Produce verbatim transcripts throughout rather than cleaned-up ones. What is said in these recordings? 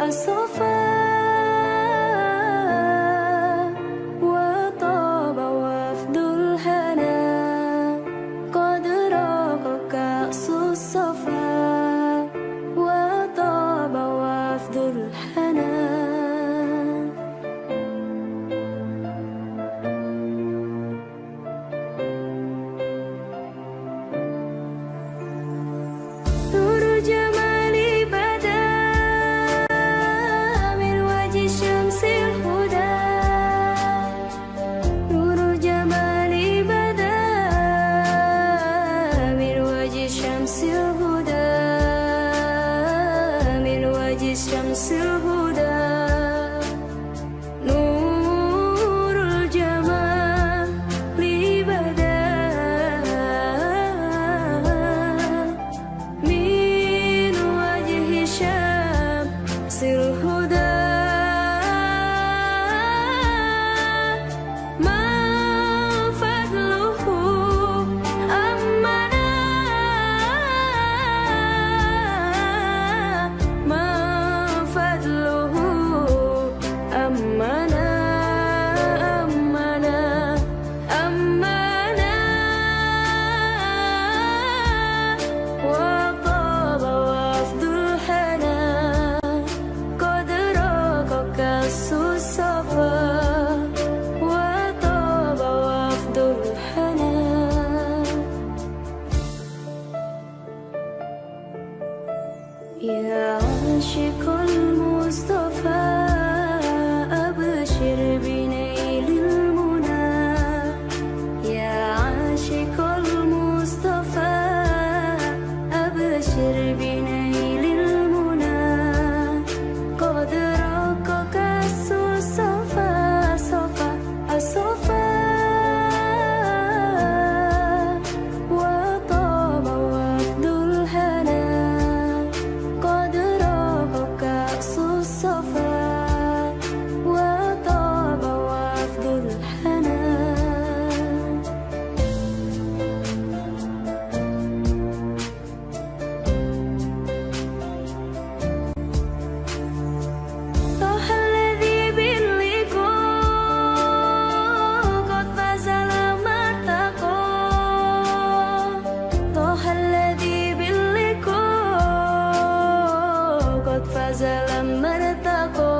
الصفا وطاب وفد الهنا قد راق كأس الصفا وطاب وفد الهنا نور جمالي بدا من وجه شمس الهدى نور جمالي بدا من وجه شمس الهدى من وجه شمس الهدى نور الجمال بدا من وجه شمس الهدى ما فضله أمنا ما فضله أمنا أمنا أمنا وطاب وفد الهنا قد راق كأس الصفا وطاب وفد الهنا يا عاشق المصطفى أبشر بنيل المنى يا عاشق المصطفى أبشر بنيل المنى قد راق كأس الصفا صفا الصفا وطاب وفد الهنا قد راق كأس الصفا وطاب وفد الهنا طه الذي باللقاء قد فاز لما ارتقى طه الذي باللقاء قد فاز لما ارتقى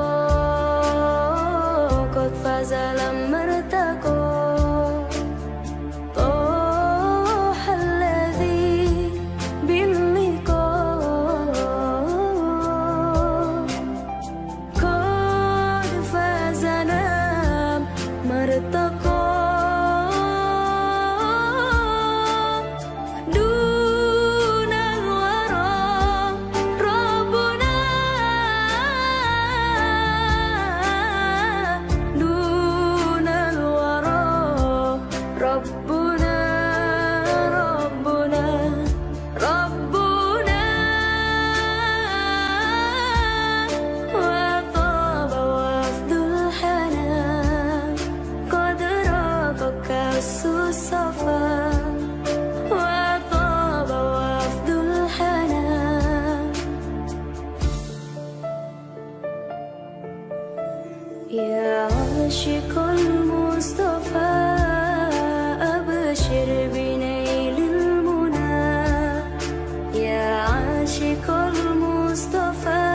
قد فاز لما ارتقى طه الذي باللقاء قد فاز لما ارتقى دون الورى ربنا دون الورى ربنا ربنا ربنا وطاب وفد الهنا قد راق كأس الصفا وطاب وفد الهنا يا عاشق المصطفى أبشر بنيل المنى يا عاشق المصطفى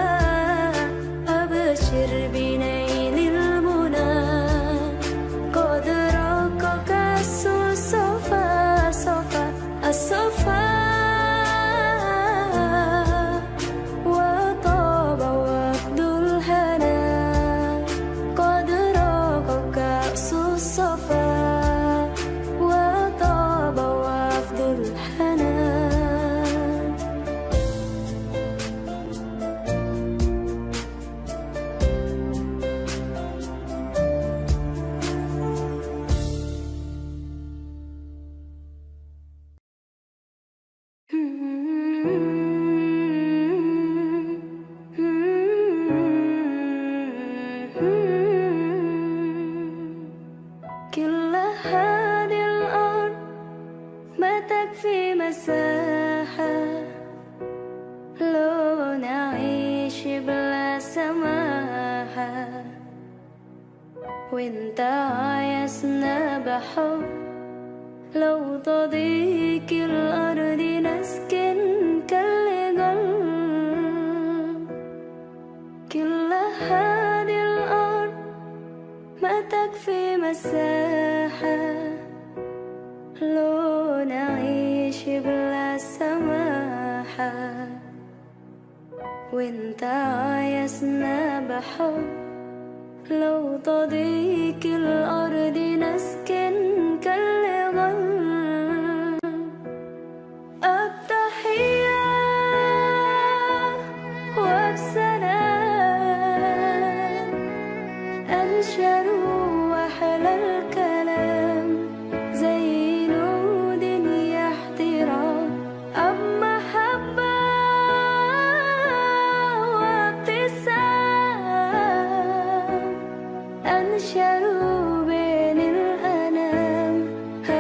أبشر بنيل المنى قد راق كأس الصفا صفا الصفا وطاب وفد الهنا قد راق كأس الصفا مساحة وانت عايزنا بحب لو تضيق الأرض نسكن كالجل كل هذه الأرض ما تكفي مساحة لو نعيش بلا سماحة وانت عايزنا بحب لو تضيق الأرض نسكن كالغل التحية وبسلام أنشر وأحلى الكلام زي نود يحترام أب محبة وابتسام أنشر بين الأنام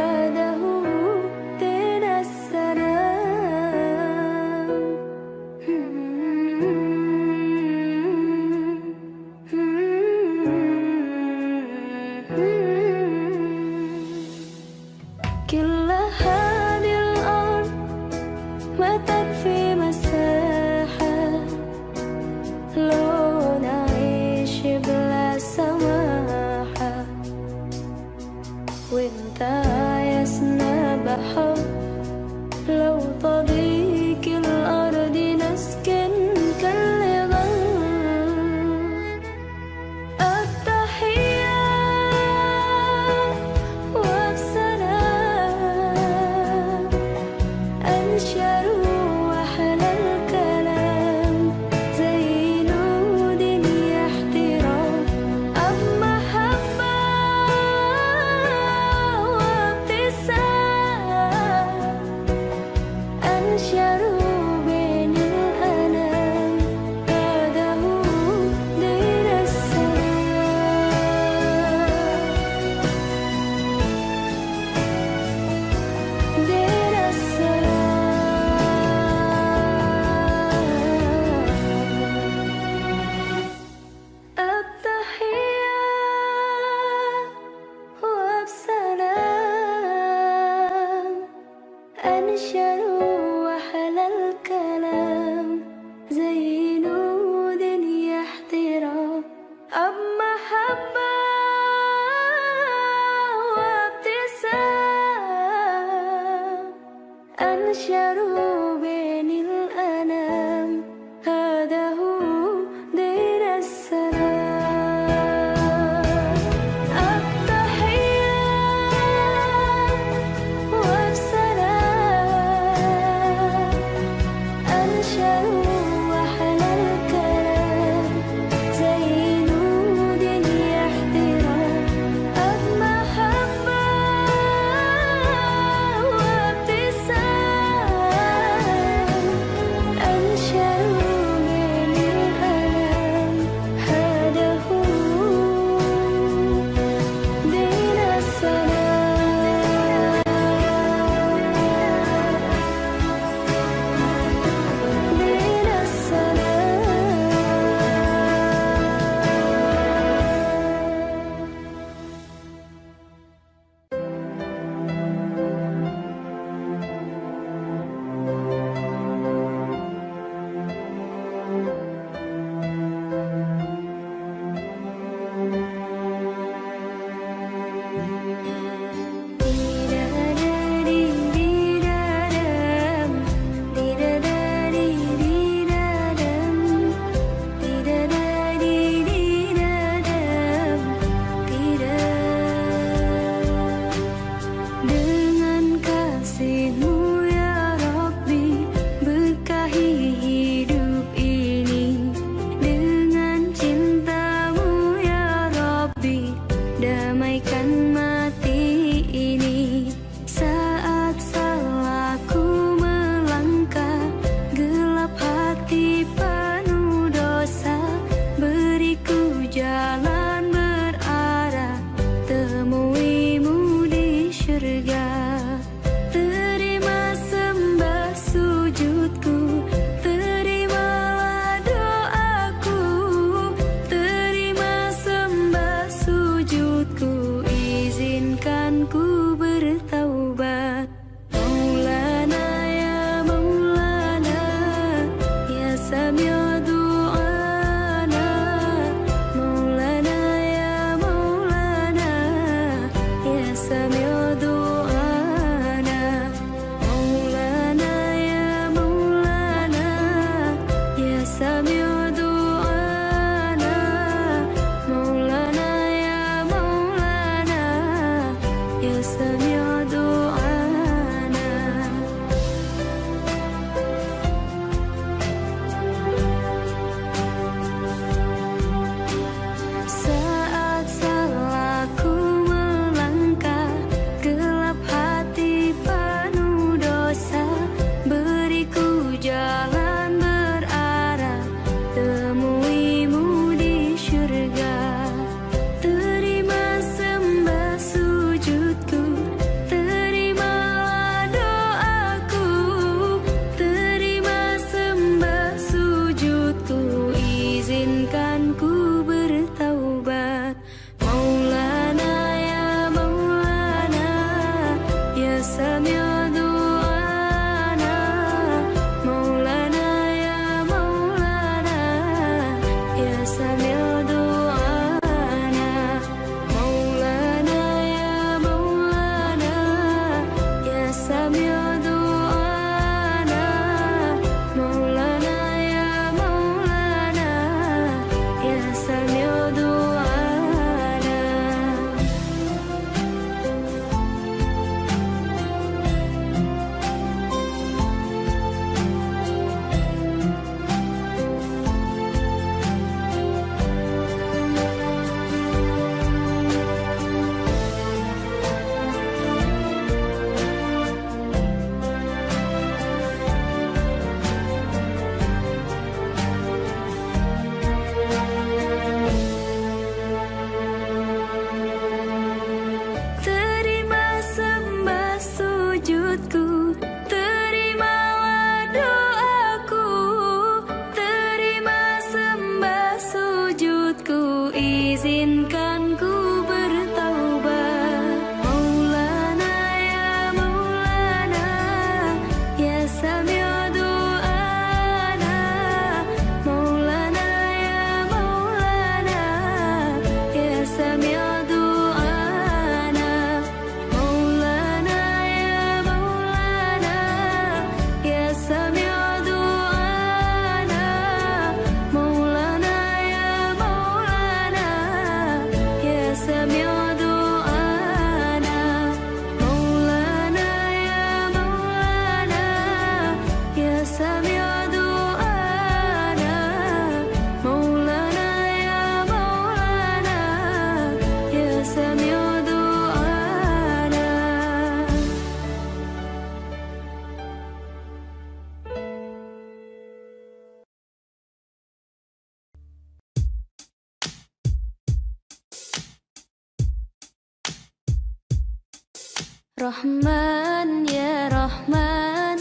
Rahman ya Rahman,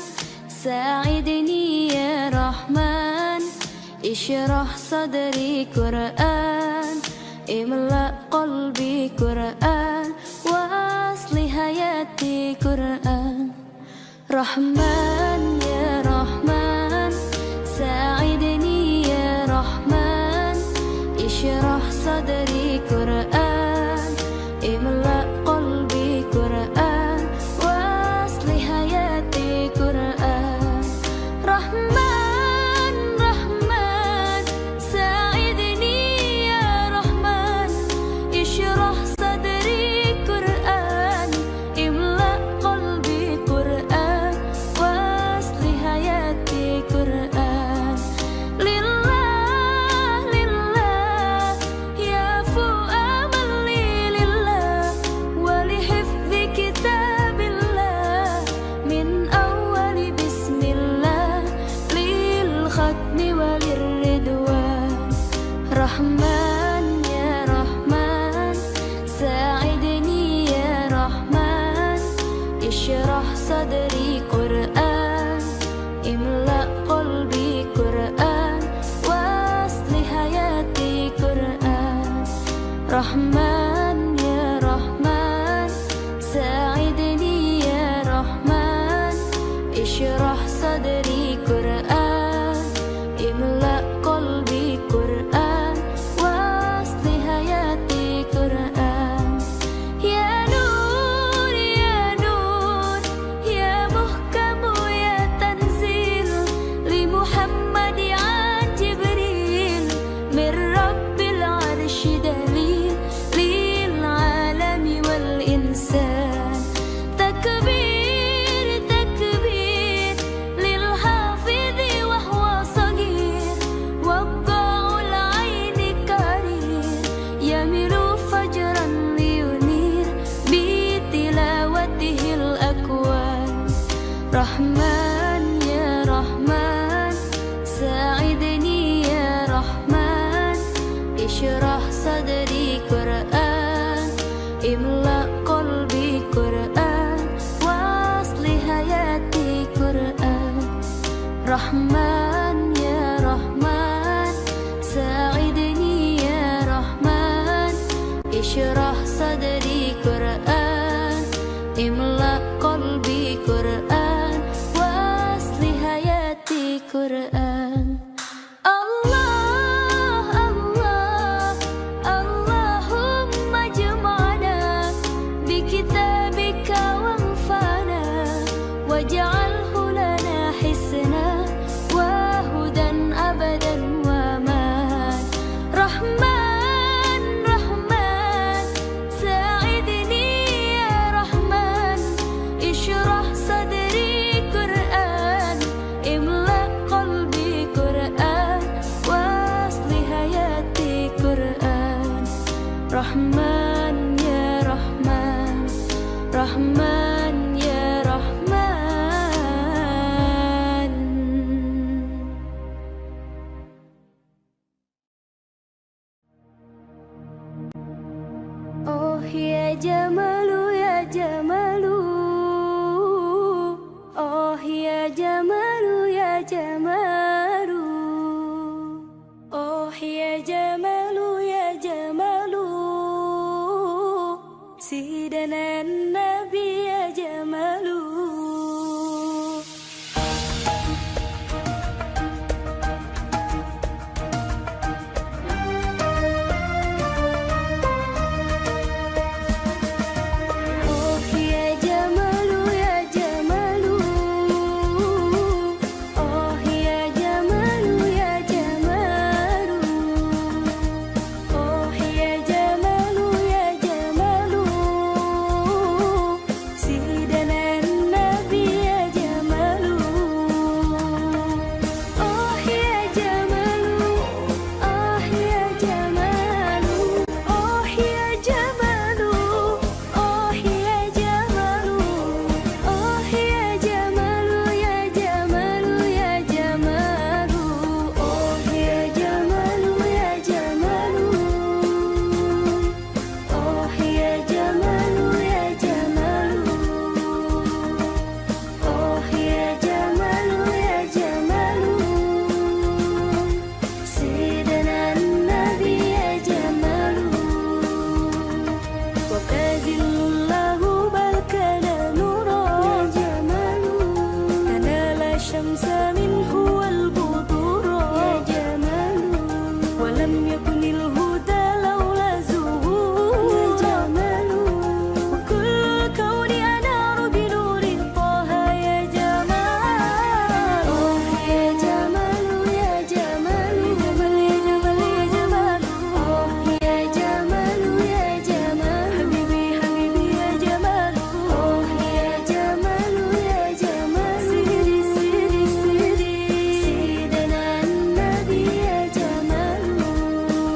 sa'idni ya Rahman, ishrah sadri Qur'an, imla qalbi Qur'an, wa asli hayati Qur'an. Rahman ya Rahman, sa'idni ya Rahman, ishrah sadri Qur'an, imla qalbi Qur'an, wa asli hayati Qur'an. Rahman, Rahman, sa'idni ya Rahman, ishrah sadri Qur'an, imla qalbi Qur'an, wa asli hayati Qur'an. Lillah, lillah, ya fu'amali lillah, wa lihifzi kitabillah, min awali bismillah, lil khatmi walir ridwan. Rahman ya Rahman, sa'idni ya Rahman, ishrah sadri Qur'an, imla qalbi Qur'an, wa asli hayati Qur'an. Rahman ya Rahman, sa'idni ya Rahman, ishrah sadri Qur'an, imla qalbi Qur'an, wa asli hayati Qur'an. Ya Nur, ya Nur, ya muhkamu ya tanzil, li Muhammad an Jibril, min Rabbil arshi dalil, lil alami wal insan. Takbir, takbir, lil hafidhi wa huwa sagir, waqa'ul aini karir, yamilu fajran liyunir, bi tilawatihil akwan. Rahman ya Rahman, sa'idni ya Rahman, ishrah sadri Qur'an, imla qalbi Qur'an, wa asli hayati Qur'an. Rahman ya Rahman, sa'idni ya Rahman, ishrah sadri Qur'an, imla qalbi Qur'an, wa asli hayati Qur'an. Allah, Allah, Allahumma jama'na bi kitabika wanfa'na, waj'alhu lana hisna wa hudan abadan wa man. Rahman, Rahman, sa'idni ya Rahman, ishrah sadri Qur'an, imla qalbi Qur'an, wa asli hayati Qur'an. Rahman ya Rahman, Rahman ya Rahman. Oh ya Jamalu ya Jamalu, oh ya Jamalu ya Jamalu, oh ya Jamalu ya Jamalu, Sidana Nabi ya Jamalu. لم يكن الهدى لولا ظهور يا جمال وكل الكون أنار بنور طه يا جمال أوه يا جمال يا جمال جمال يا جمال يا جمال أوه يا جمال يا جمال حبيبي حبيبي يا جمال أوه يا جمال يا جمال سيدي سيدي سيدي سيدنا النبي يا جمال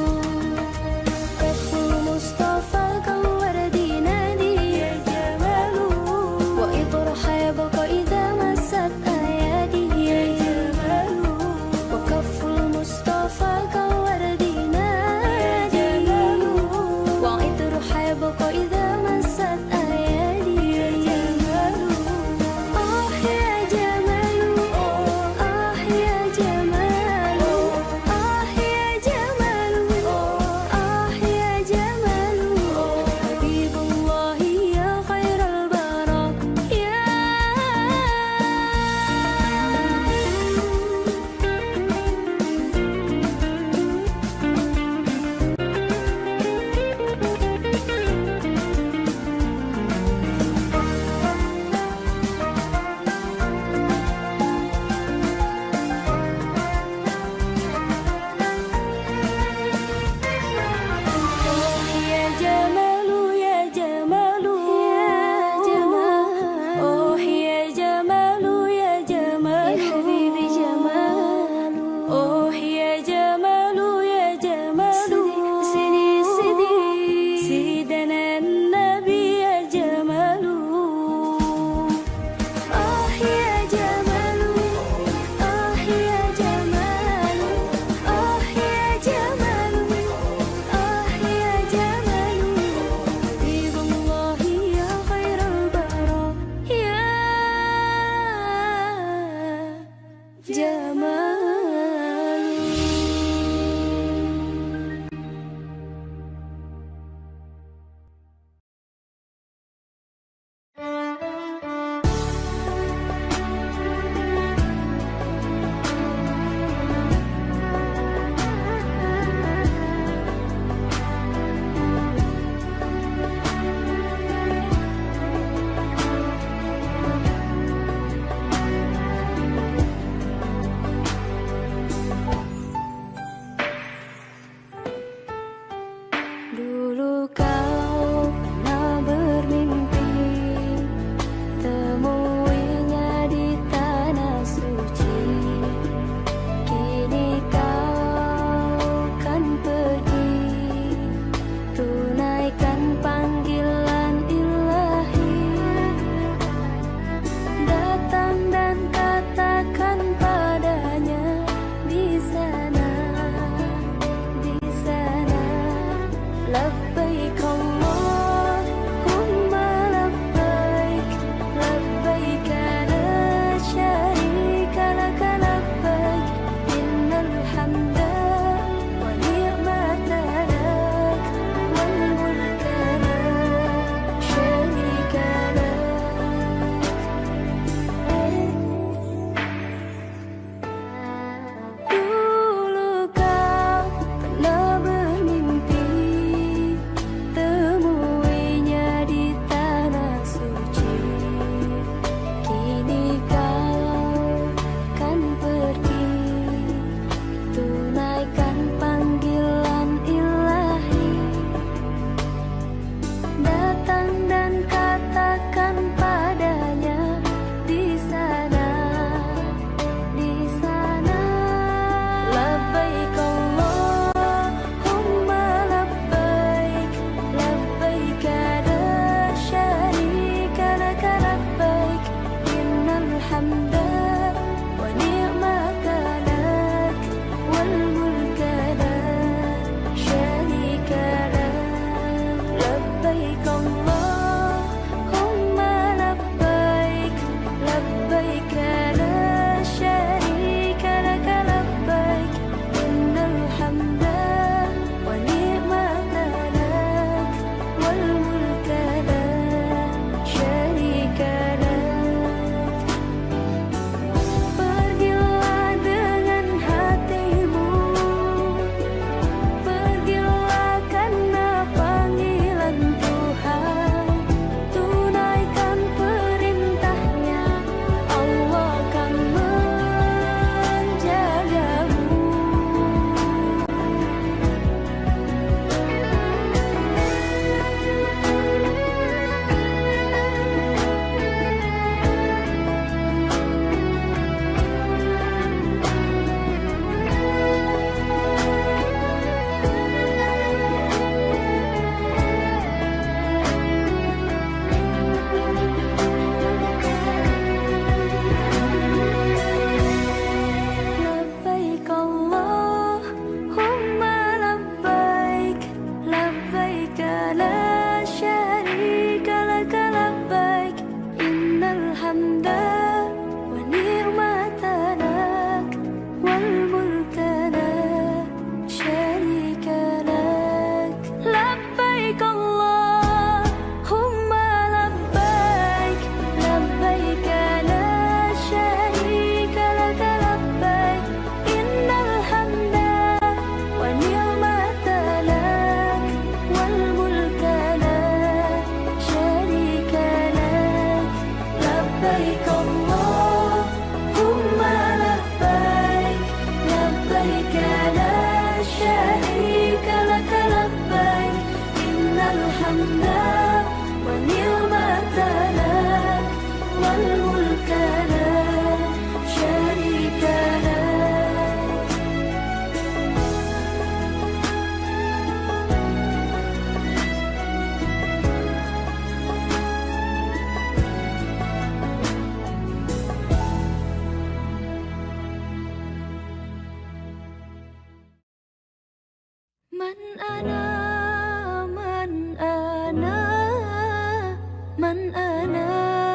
الحمد والنعمة لك والملك لا شريك لك. من أنا من أنا من أنا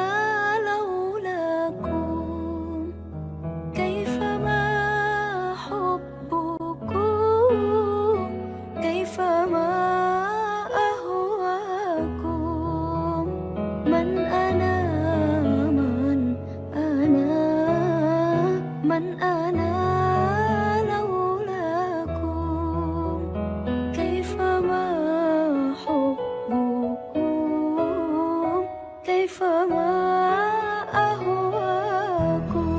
لولاكم كيفما حبكم كيفما أهواكم. من أنا من أنا من أنا كيفما أهواكم.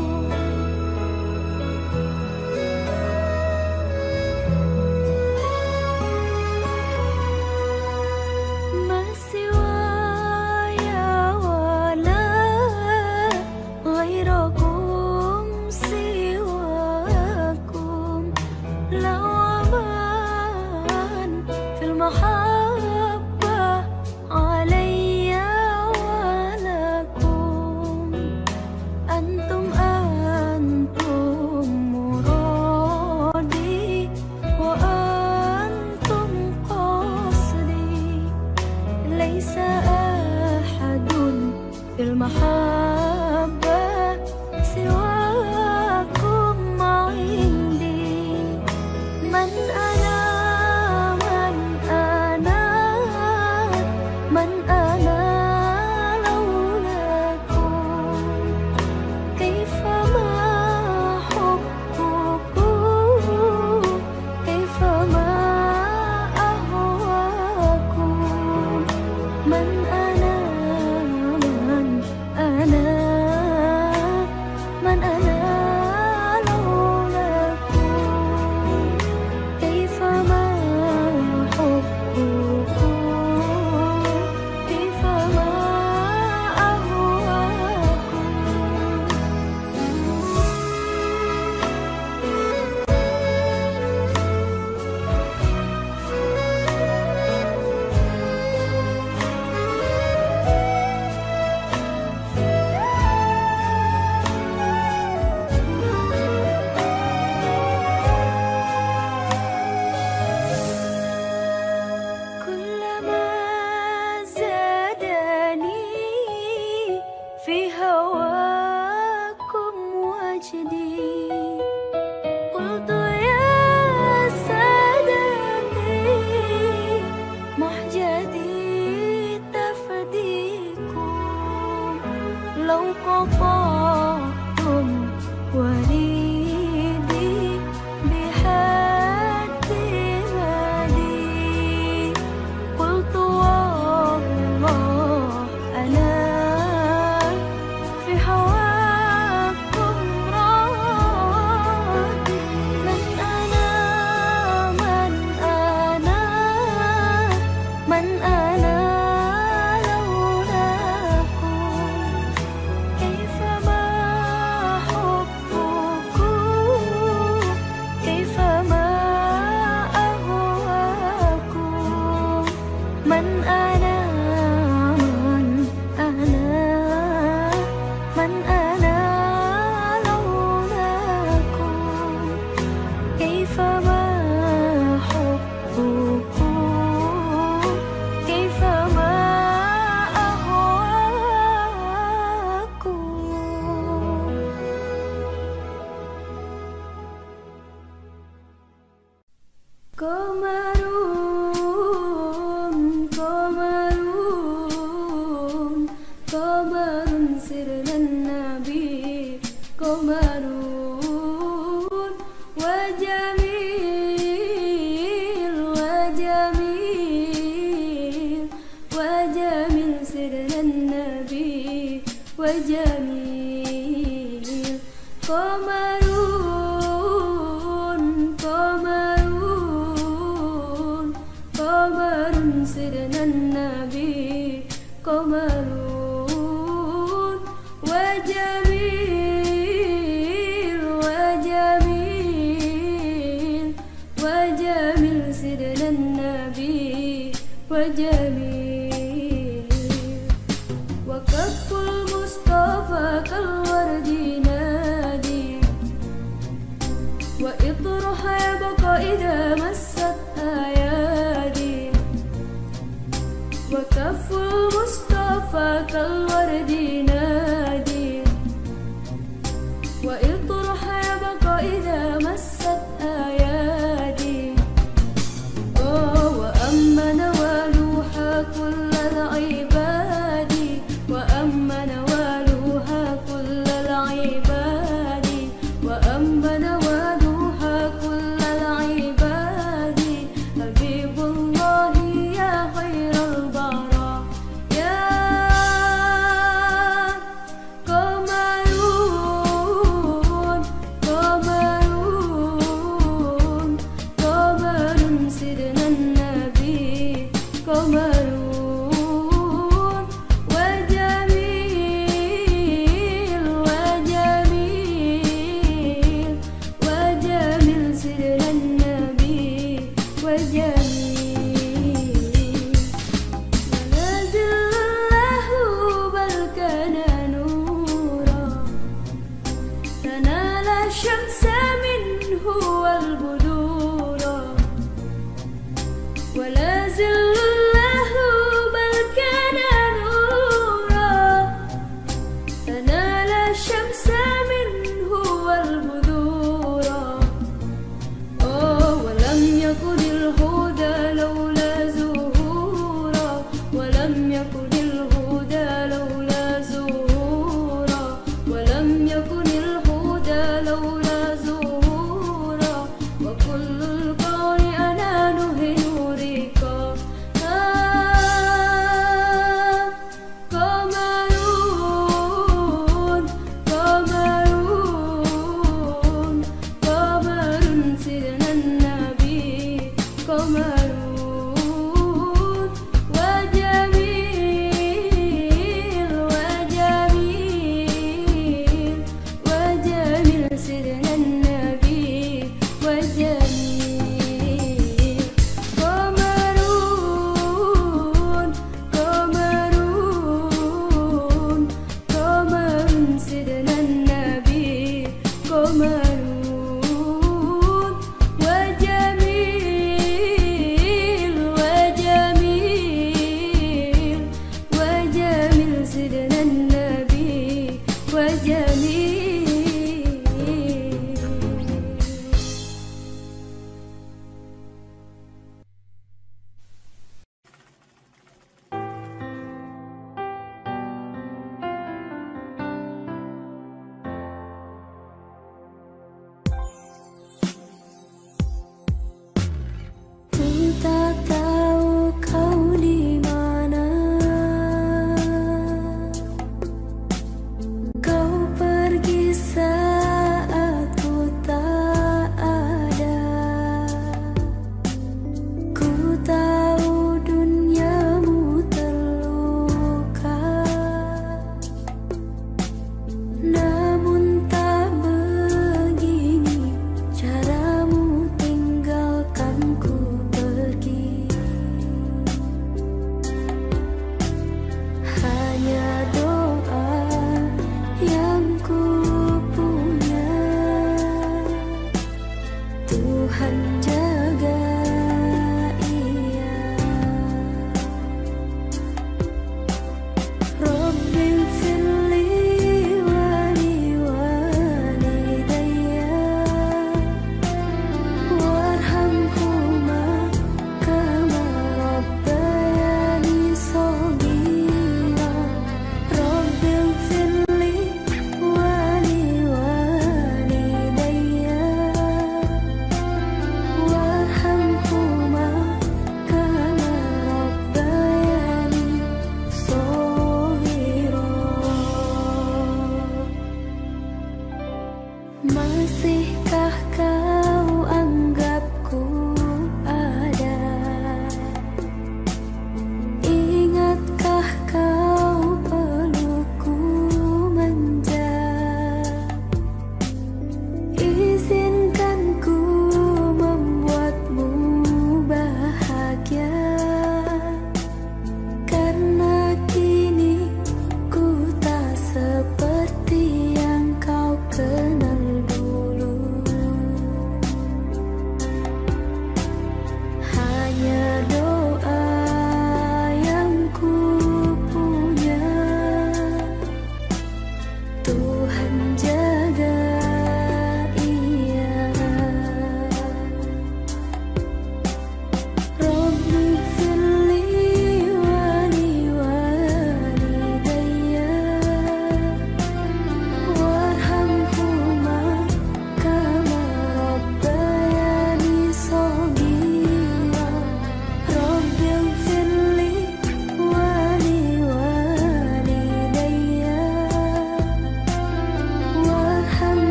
ما سواي ولا غيركم سواكم لو أمان في المحبة علي أنتم أنتم مرادي وأنتم قصدي. ليس أحد في المحبة سواكم عندي. من أنا من أنا من أنا لو قطعتم وريدي بحد مدي قلت والله أنا في هواكم راضي. من أنا من أنا من أنا من أنا من أنا من أنا لولاكم كيفما حبكم كيفما أهواكم. قمرون قمرون قمر سرنا النبي قمرون وجميل وجميل وجميل سرنا النبي وجميل. قمرون قمرون قمر سرنا النبي قمر وجميل وجميل وجميل سيدنا النبي وجميل وكف المصطفى كالورد ينادي وإطرح يبقى إذا مست أيادي وكف المصطفى كالورد ينادي وإطرح يبقى إذا مست أيادي أوه وأما نوالوها كل العباد وأما نوالوها كل العباد وأما نوالوها كل العباد حبيب الله يا خير البراء يا قمرون قمرون قمر سيدنا النبي قمرون وجميل وجميل وجميل سيدنا النبي وجميل ونازل له بل كان نورا تنال الشمس منه والبدورا ولا زل له بل كان نورا تنال الشمس منه والبدورا أوه ولم يكن الهدى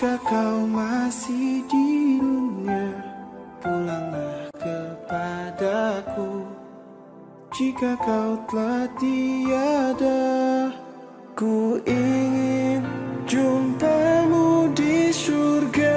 Jika kau masih di dunia, pulanglah kepadaku. Jika kau telah tiada, ku ingin jumpamu di surga.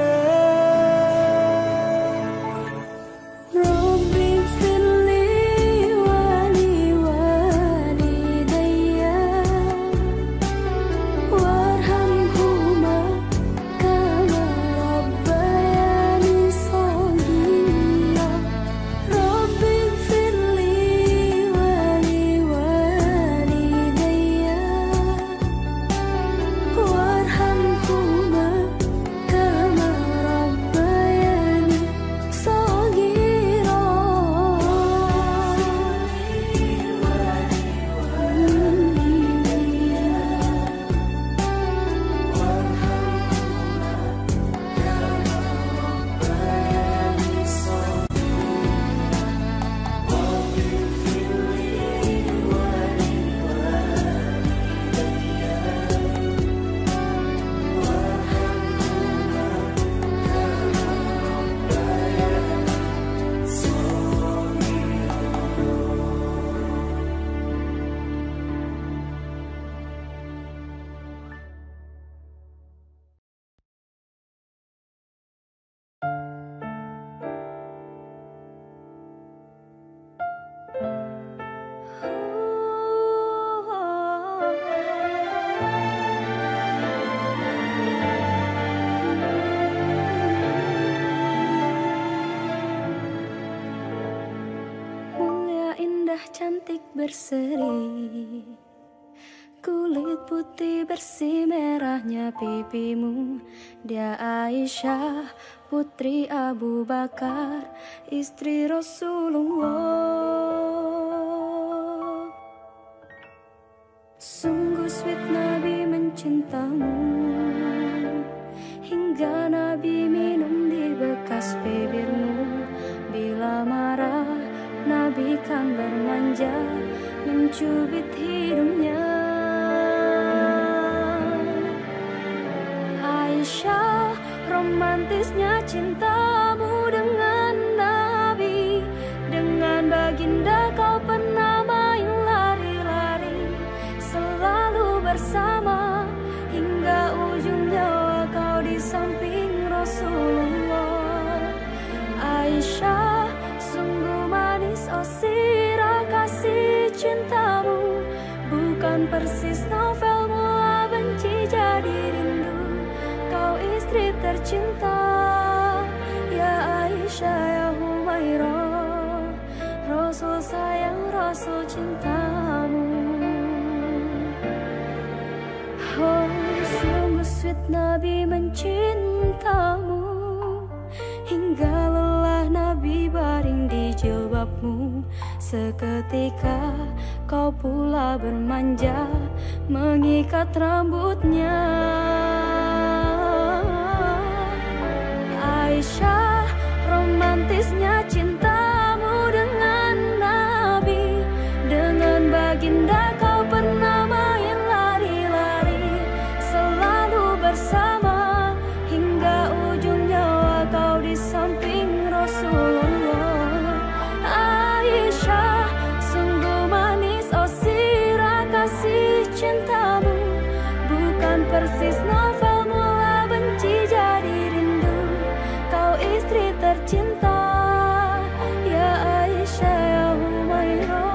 Cantik berseri, kulit putih bersih merahnya pipimu. Dia Aisyah putri Abu Bakar, istri Rasulullah. Sungguh sweet Nabi mencintamu, hingga Nabi minum di bekas bibirmu. Bila marah Nabi kan bermanja, mencubit hidungnya. Aisyah, romantisnya cintamu dengan Nabi. Dengan baginda kau pernah main lari-lari, selalu bersama hingga ujung nyawa kau di samping Rasulullah. Aisyah, sungguh manis oh sirah kasih cintamu, bukan persis novel mula benci jadi rindu. Kau istri tercinta, ya Aisyah ya Humairah, Rasul sayang Rasul cintamu. Oh sungguh sweet Nabi mencintamu, hingga lelah Nabi baring di jilbabmu. Seketika kau pula bermanja, mengikat rambutnya. Aisyah, romantisnya cintamu dengan Nabi. Dengan baginda kau pernah main lari-lari, selalu bersama hingga ujung nyawa kau di samping Rasulullah. Aisyah, sungguh manis oh sirah kasih cintamu, bukan persis novel mula benci jadi rindu. Kau istri tercinta, ya Aisyah ya Humairah.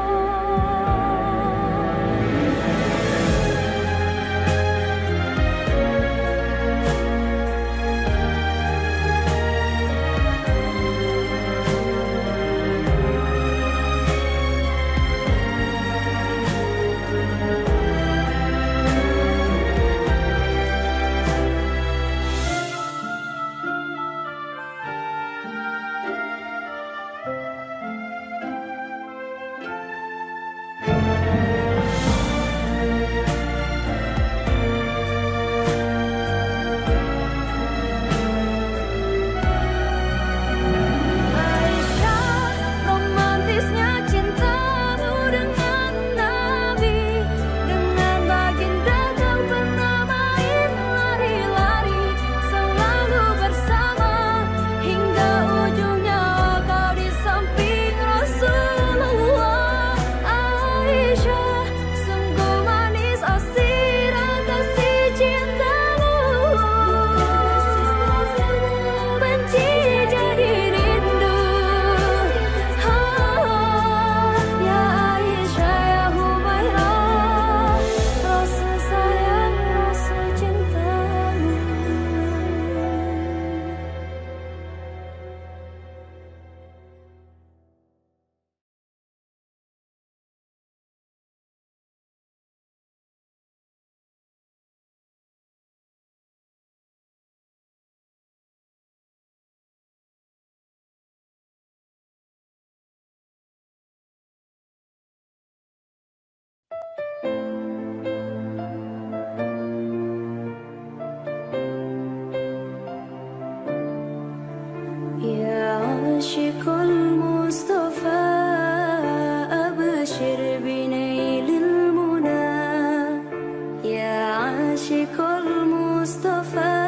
المصطفى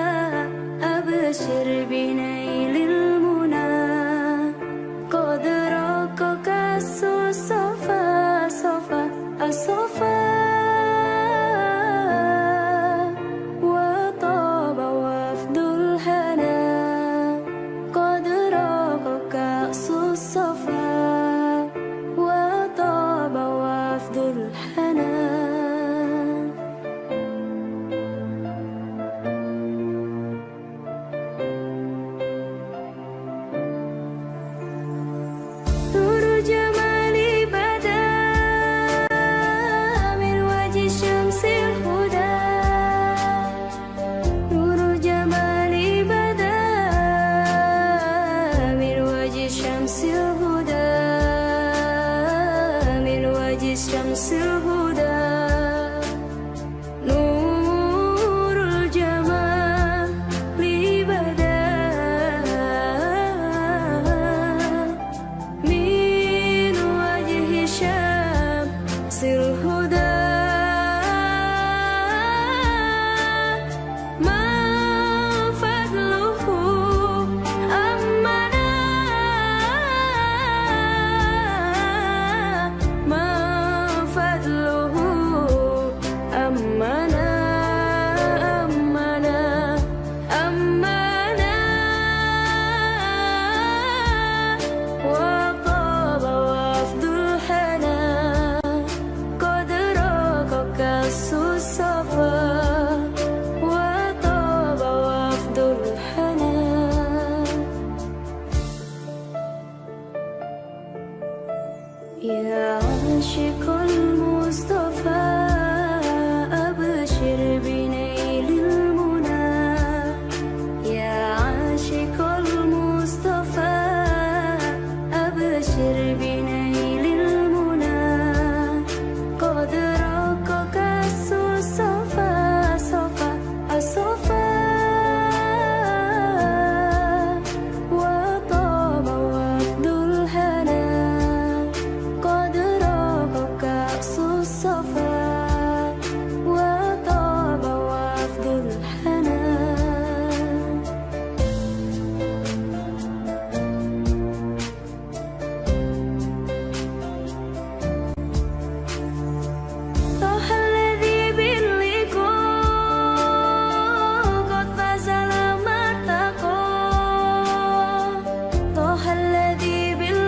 أبشر بنيل المنى قد رقك الصفا صفا الصفا وطاب وفد الهنا قد رقك الصفا وطاب وفد الهنا شمس الهدى نور الجمال بدا من وجه شمس الهدى ما فضله أمنا ما أمنا أمنا أمنا وطاب وفد الحنا قد رقك الصفا وطاب وفد الحنا يا عاشق المصطفى أبشر بنيل المنى يا عاشق المصطفى أبشر بنيل المنى قد رقك الصفا صفا الصفا وطاب وفد الهنا قد رقك الصفا وطاب وفد الحنا طه الذي باللقاء قد فاز لما ارتقى طه الذي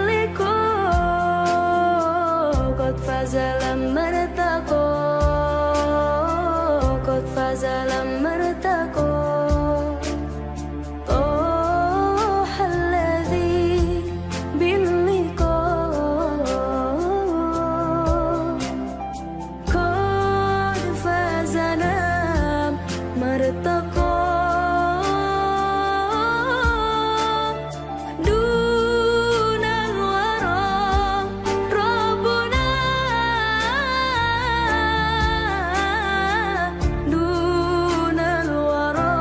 باللقاء قد فاز لما ارتقى قد فاز لما ارتقى طه الذي باللقاء قد فاز لما ارتقى دون الورى ربنا دون الورى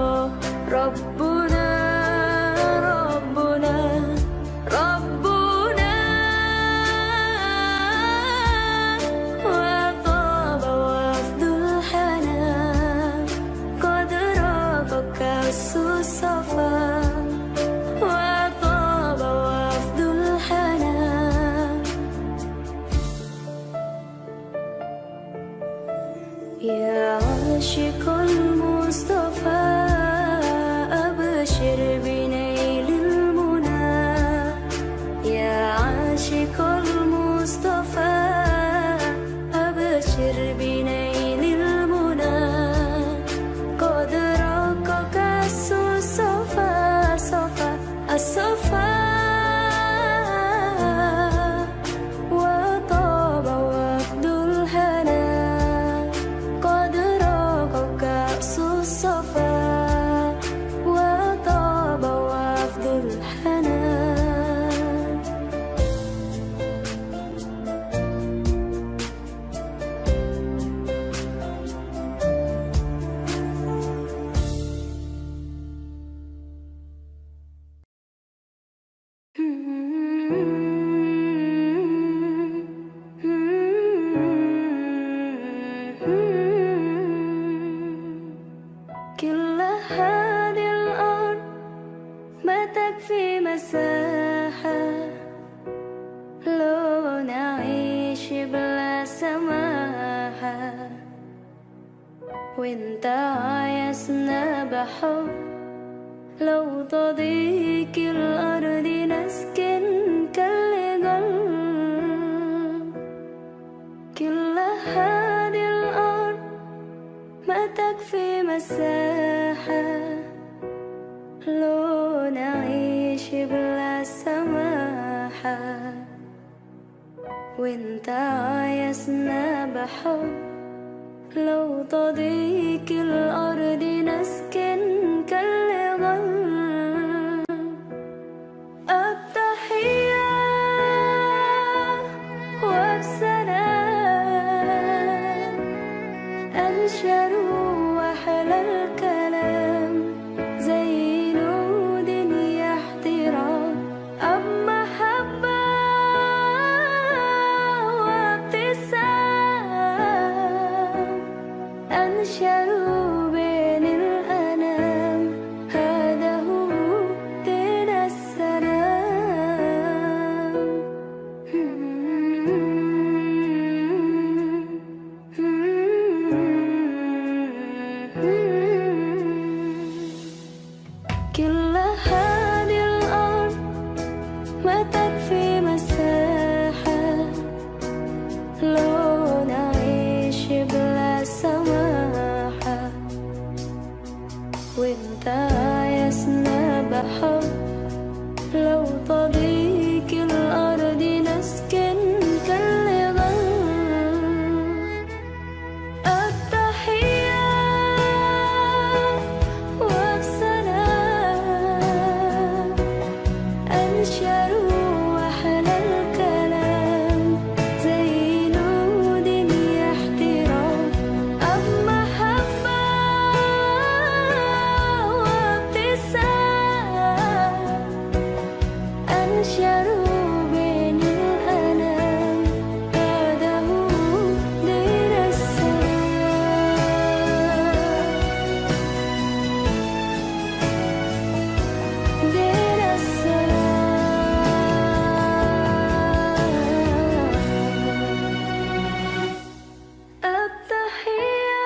ربنا ربنا ربنا وطاب وفد الحنا قد رقك الصفا وطاب وفد الحنا يا عاشق المصطفى أبشر بنيل المنى يا عاشق المصطفى أبشر بنيل المنى قد رقك الصفا صفا الصفا وطاب وفد الهنا قد رقك الصفا وطاب وفد الهنا كل هذه الأرض ما تكفي مساحة لو نعيش بلا سماحة، وانت عايزنا بحب لو تضيق الأرض نسكن كالجل. كل هذه الأرض ما تكفي مساحة لو نعيش بلا سماحة، وانت عايزنا بحب لو تضيق الأرض نسكن كالغل. التحية وبسلام أنشر وأحلى الكلام زي نود احترام، أب محبة وابتسام أنشروا بين الأنام، هذا هو دين السلام. كل هذه الأرض ما تكفي مساحة لو نعيش بلا سماحة، وانت عايزنا بحب لو تضيق الأرض نسكن كالغل. التحية وبسلام أنشروا وأحلى الكلام زي نود احترام، أب محبة وابتسام أنشروا بين الأنام، هذا هو دين السلام. دين السلام. التحية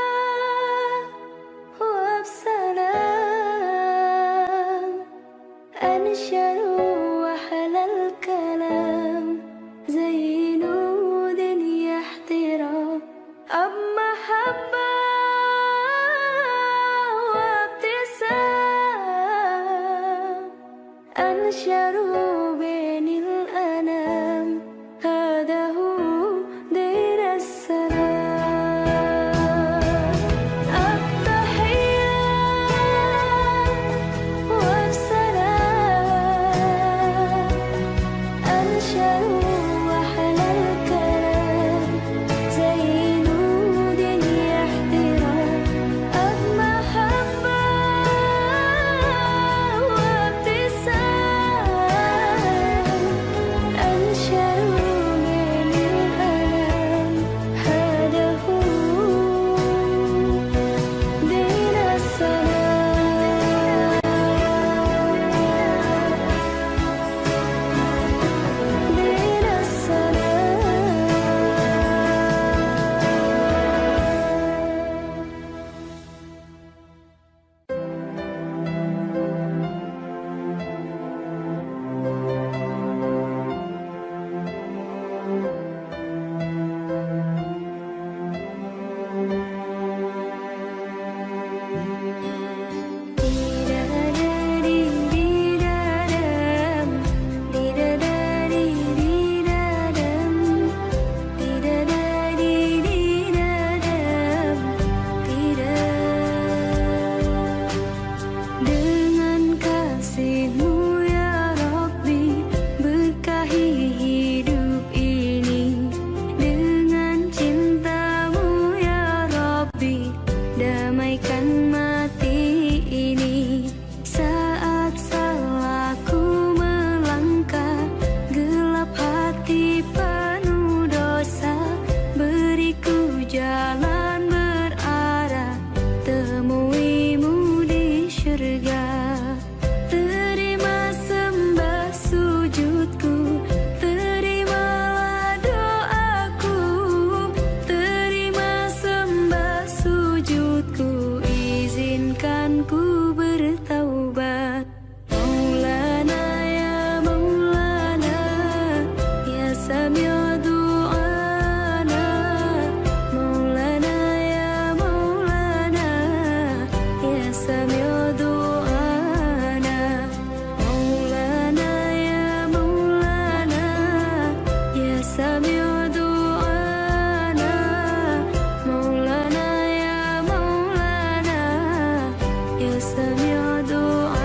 وبسلام أنشروا وأحلى الكلام زي نود احترام، أب محبة وابتسام أنشروا بين الأنام، هذا هو دين السلام. التحية وبسلام أنشروا وأحلى الكلام زي نود احترام، أب محبة وابتسام أنشروا بين الأنام، هذا هو دين السلام. دين Dengan kasih-Mu ya Rabbi, berkahi hidup ini. Dengan cinta-Mu ya Rabbi, damaikan mati ini. Saat salahku melangkah, gelap hati penuh dosa, beriku jalan berarah, temui syurga. Terima sembah sujudku, terimalah doaku. Terima sembah sujudku, izinkan ku bertaubat. Maulana ya Maulana, ya Sami' du'ana. Maulana ya Maulana, ya Sami' du'ana. Maulana ya Maulana, ya Sami' du'ana. Maulana ya Maulana, ya Sami' du'ana.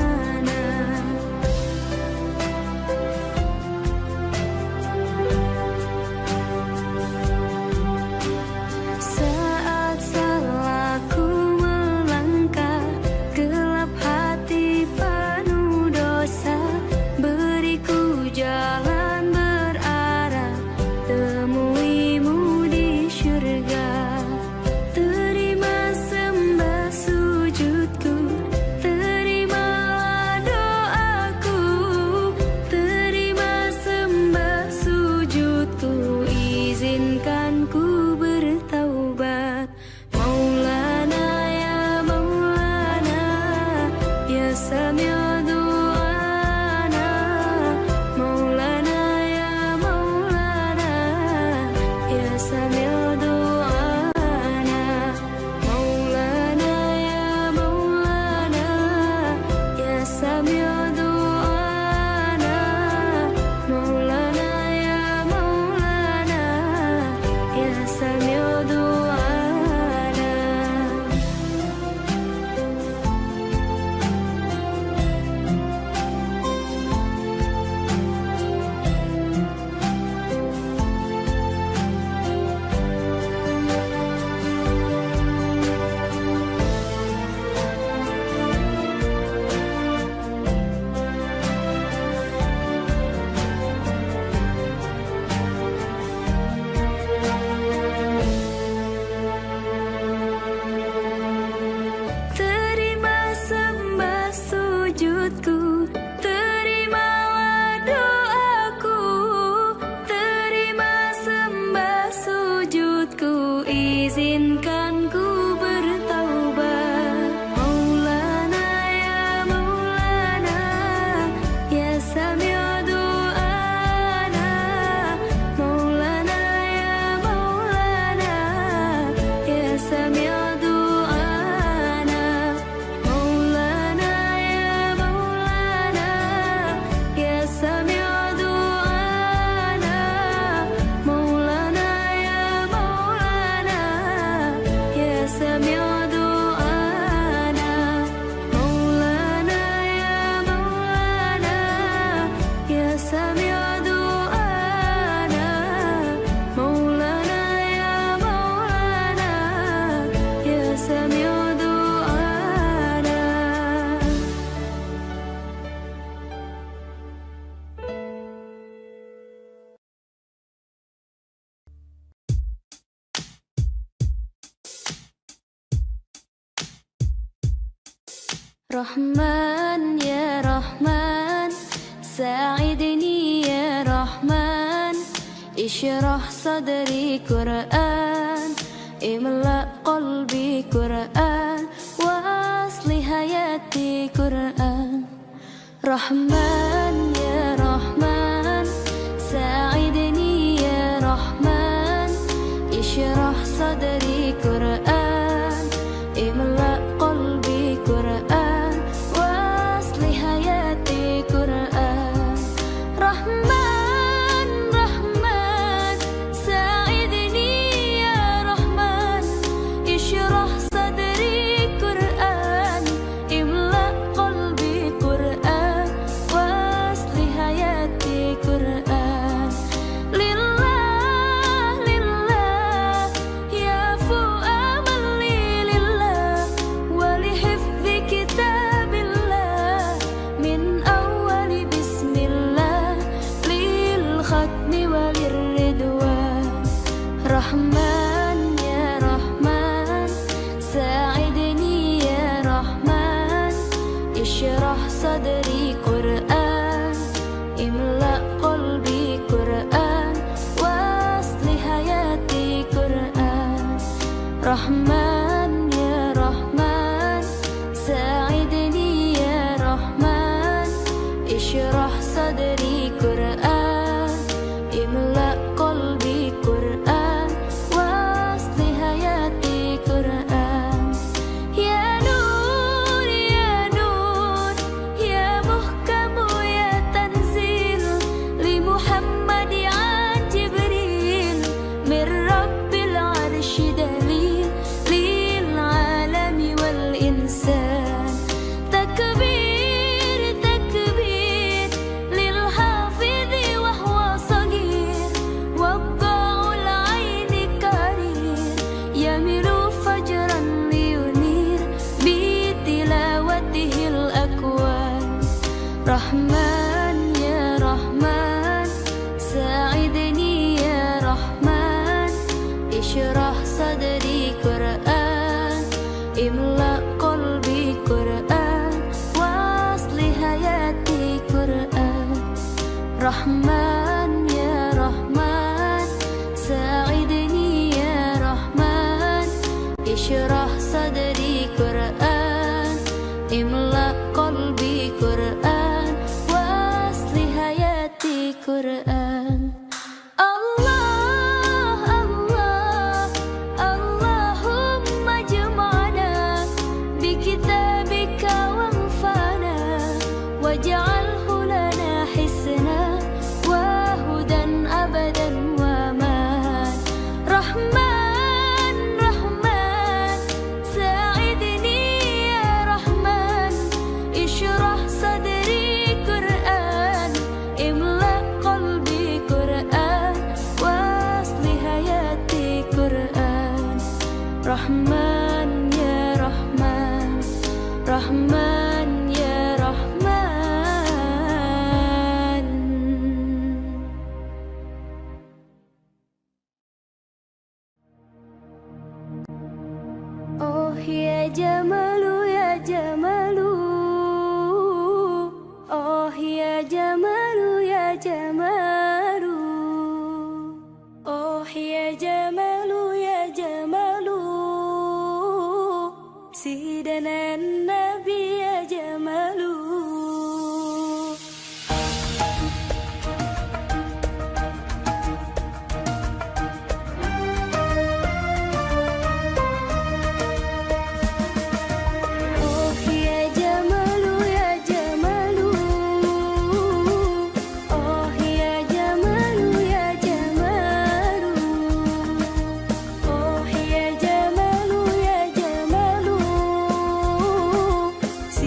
Saat salahku melangkah, gelap hati penuh dosa, beriku jalan berarah, temuimu di syurga. Terima sembah sujudku, terimalah doaku. Terima sembah sujudku, izinkan ku bertaubat. Maulana ya Maulana, ya Sami' du'ana. Maulana ya Maulana, ya Sami' du'ana. Maulana ya Maulana, ya Sami' du'ana. Maulana ya Maulana, ya Sami' du'ana. Terima sembah sujudku, terimalah doaku. Terima sembah sujudku, izinkan ku bertaubat. Maulana ya Maulana, ya Sami' du'ana. Maulana ya Maulana, ya Sami' du'ana. Maulana ya Maulana, ya Sami' du'ana. Maulana ya Maulana, ya Sami' du'ana. Maulana ya Maulana, ya Sami' du'ana. Maulana ya Maulana, ya Sami' du'ana. Rahman ya Rahman, sa'idni ya Rahman. Ishrah sadri Qur'an, imla qalbi Qur'an, wa asli hayati Qur'an. Rahman ya Rahman, sa'idni ya Rahman. Ishrah sadri Qur'an, imla qalbi Qur'an, wa asli hayati Qur'an. Rahman, Rahman, sa'idni ya Rahman. Ishrah sadri Qur'an, imla qalbi Qur'an, wa صدري قرآن املأ قلبي قرآن واصل حياتي قرآن يا نور يا نور يا محكم يا تنزيل لمحمد عن جبريل من رب العرش دليل للعالم والإنسان تكبير تكبير للحافظ وهو صغير وقع العين كرير يميل فجرا لينير بتلاوته الأكوان رحمن يا رحمن ساعدني يا رحمن اشرح صدري قرآن املأ قلبي قرآن واصل حياتي قرآن رحمن يا رحمن ساعدني يا رحمن اشرح صدري قرآن املأ قلبي قرآن واصل حياتي قرآن الله الله اللهم اجمعنا بكتابك وانفعنا واجعله لنا حسنا وهدى أبدا وأمان رحمن رحمن ساعدني يا رحمن اشرح صدري قرآن املأ قلبي قرآن واصل حياتي قرآن رحمن يا رحمن رحمن يا رحمن Oh ya Jamalu ya Jamalu Oh ya Jamalu ya Jamalu Oh ya Jamalu ya Jamalu Sidana Nabi ya Jamalu Oh ya Jamalu ya Jamalu Oh ya Jamalu ya Jamalu Oh ya Jamalu ya Jamalu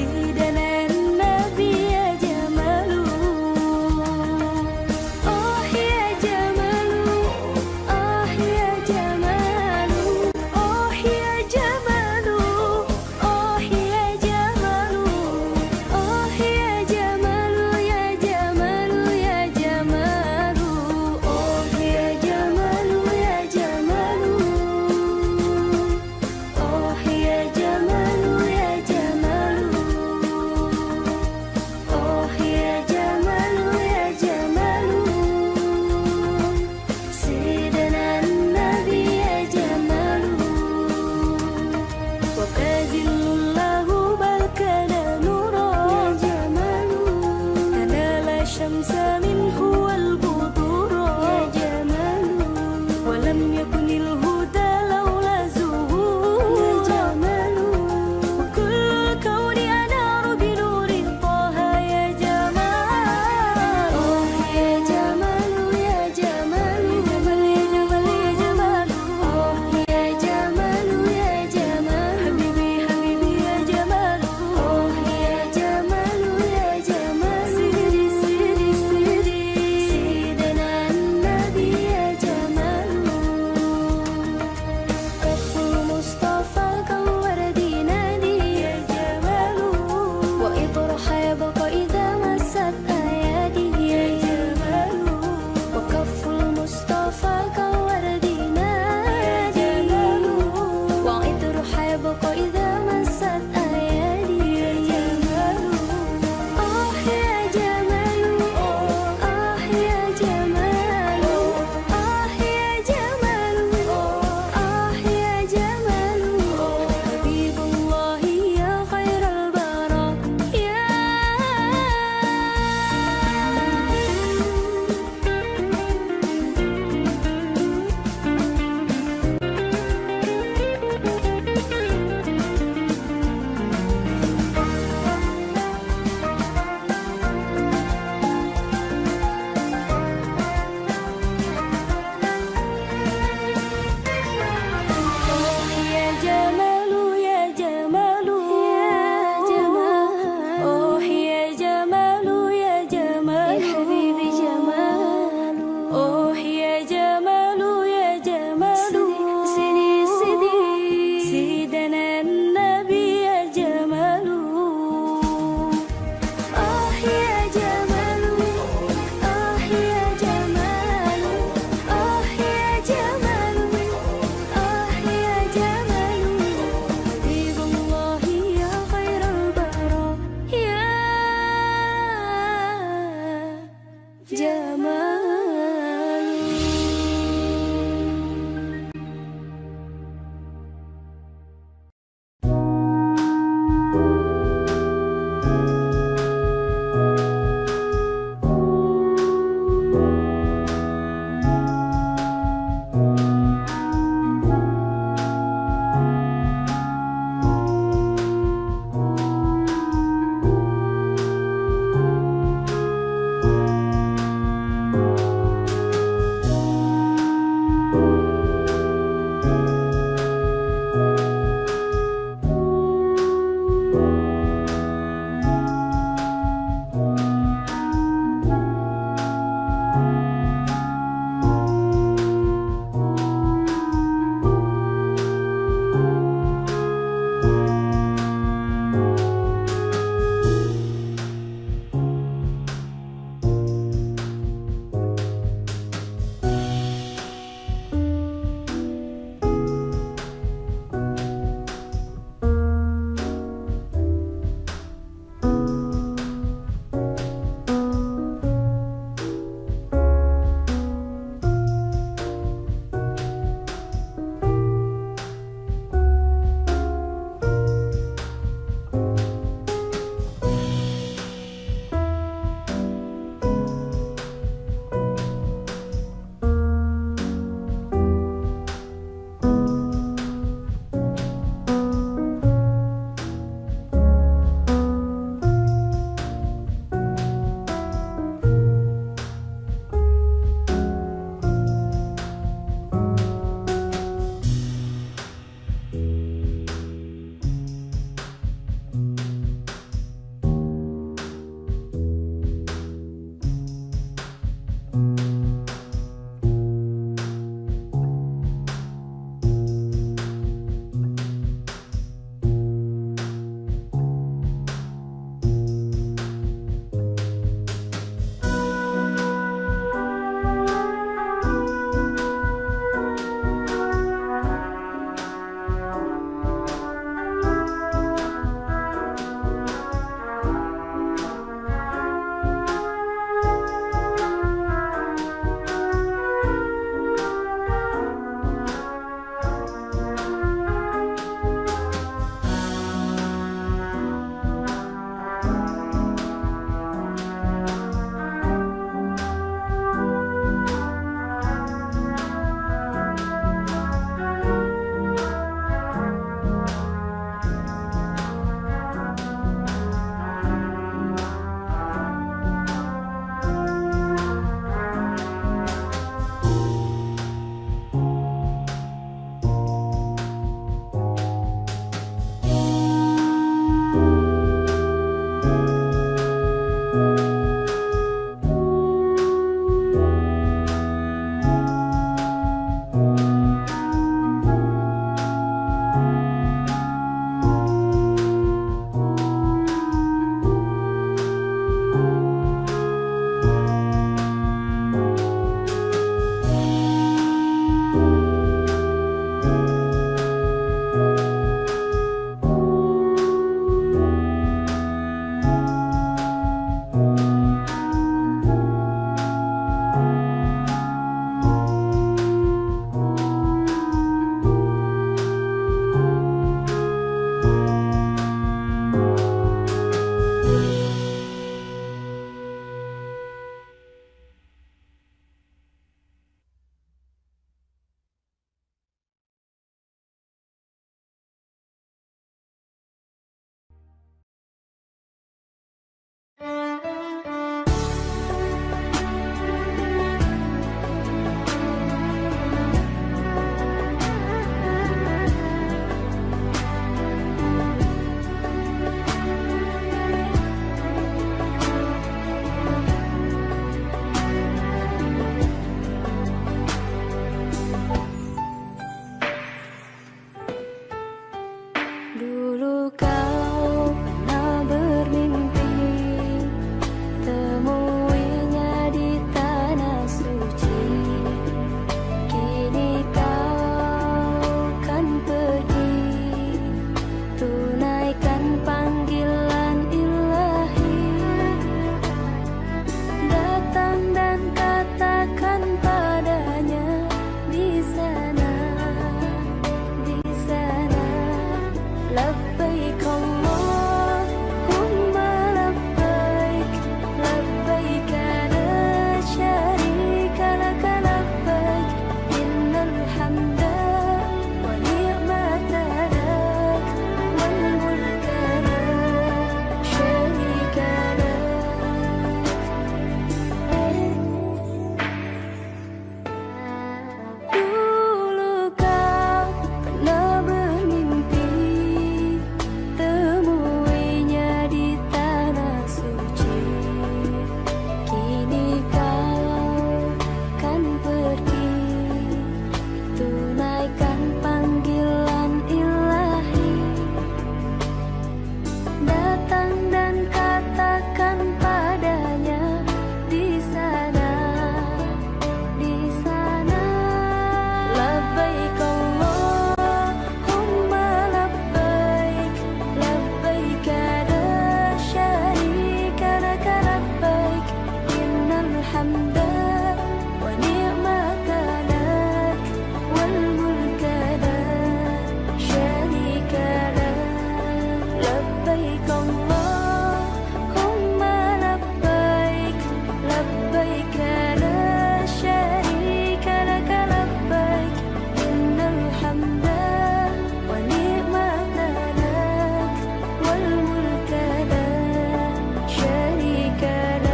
لبيك اللهم لبيك لبيك لا شريك لك لبيك إن الحمد والنعمة لك والملك لا شريك لك.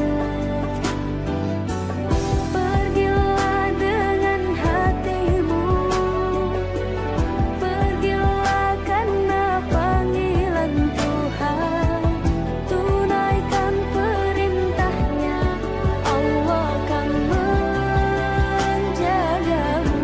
Pergilah dengan hatimu, pergilah karena panggilan Tuhan, tunaikan perintahnya, Allah akan menjagamu.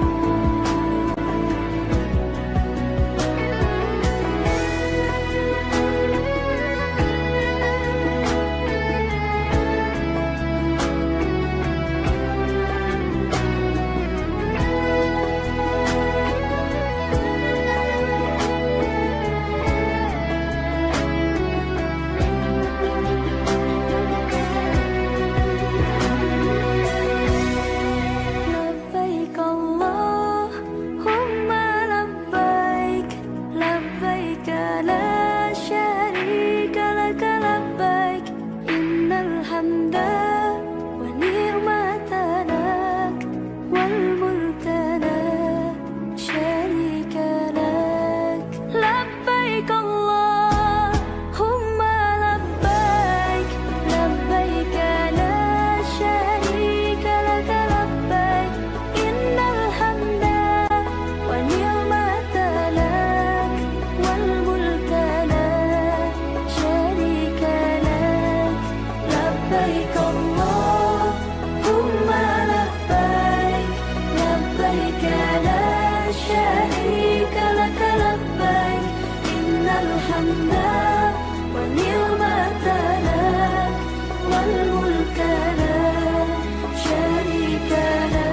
لبيك اللهم لبيك لبيك لا شريك لك لبيك إن الحمد والنعمة لك والملك لا شريك لك. لبيك اللهم لبيك لبيك لا شريك لك لبيك إن الحمد والنعمة لك والملك لا شريك لك. لبيك اللهم لبيك لبيك لا شريك لك لبيك إن الحمد والنعمة لك والملك لا شريك لك.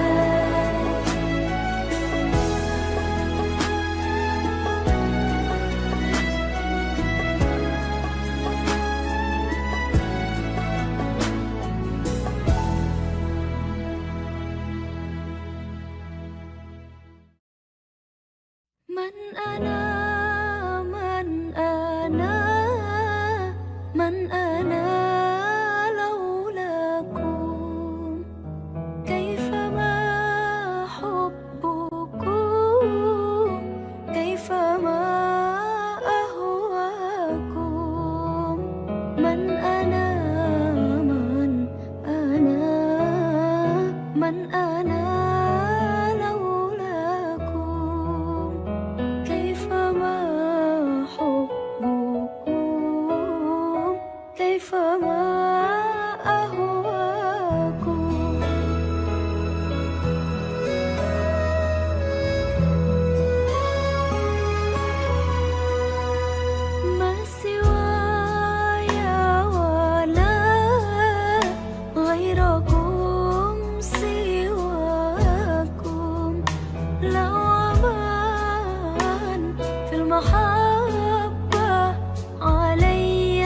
من أنا من أنا من أنا لولاكم كيفما حبكم كيفما أهواكم. من أنا من أنا من أنا لولاكم كيفما حبكم كيفما أهواكم. ما سواي ولا غيركم سواكم لا أمان في المحبة علي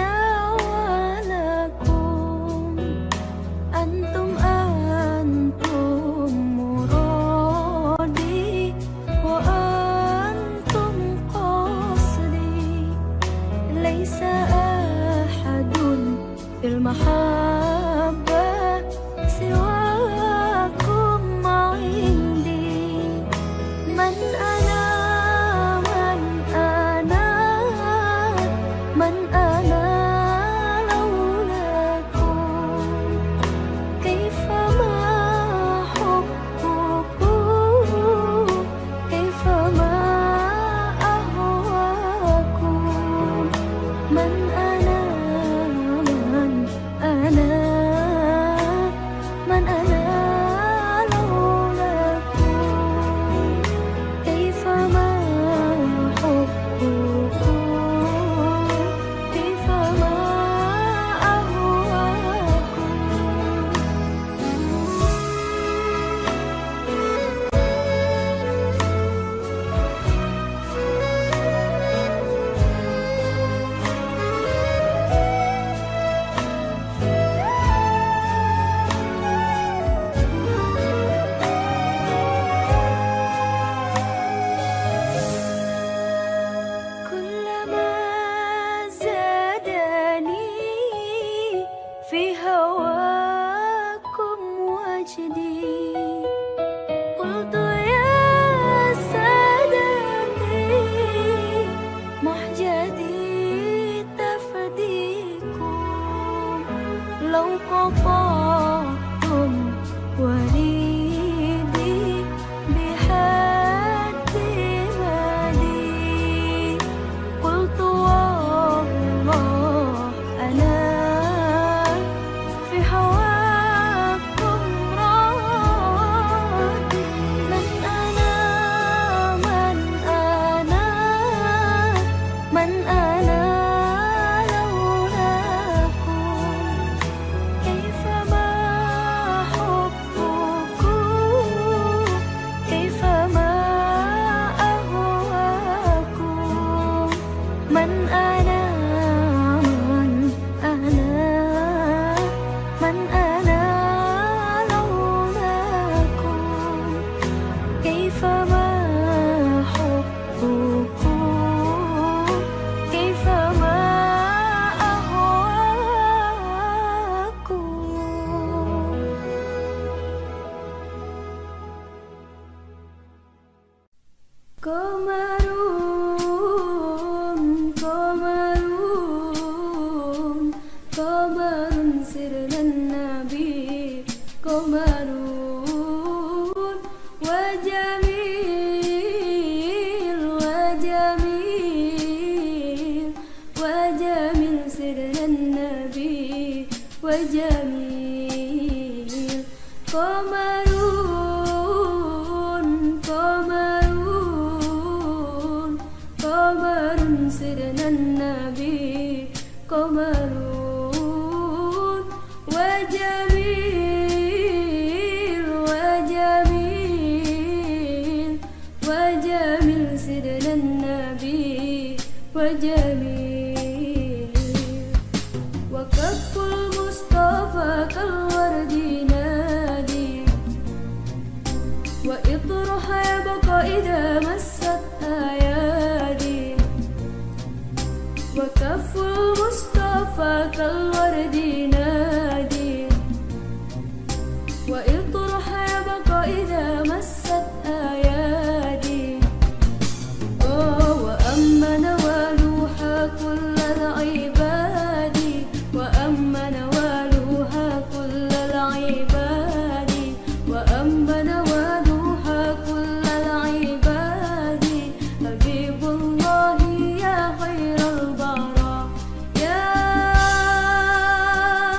ولكم. أنتم أنتم مرادي وأنتم قصدي ليس أحد في المحبة سواكم عندي. من أنا من أنا من أنا لولاكم كيفما حبكم كيفما أهواكم. من أنا من أنا أطعتم وليدي بحد هدي قلت والله أنا في حواكم راضي من أنا من أنا من أنا لولاكم كيفما حبكم كيفما أهواكم من أنا من أنا من أنا لولاكم كيفما حبكم كيفما أهواكم قمرون قمرون قمر سر النبي قمرون وجميل وجميل وجميل سر النبي وجميل قمرون قمرون قمر سيدنا النبي قمرون وجميل وجميل وجميل سيدنا النبي وجميل وكف المصطفى كالورد نادي وإطرح يبقى إذا مست أيادي وكف المصطفى كالورد نادي وإطرح يبقى إذا مست أيادي وأما نوالوها كل العباد وأما نوالوها كل العباد وأما نوالوها كل العباد حبيب الله يا خير البراء يا